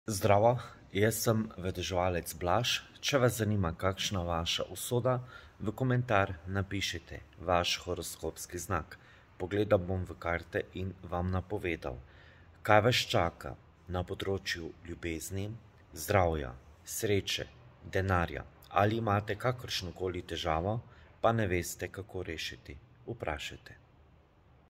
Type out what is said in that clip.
Zdravo, jaz sem vedeževalec Blaž. Če vas zanima, kakšna vaša usoda, v komentar napišite vaš horoskopski znak. Pogledal bom v karte in vam napovedal, kaj vas čaka na področju ljubezni, zdravja, sreče, denarja. Ali imate kakršnokoli težavo, pa ne veste, kako rešiti, vprašajte.